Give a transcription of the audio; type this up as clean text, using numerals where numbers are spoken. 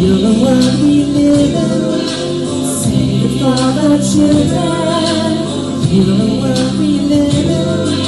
You're the world we live in, save it for the children. You're the world we live in.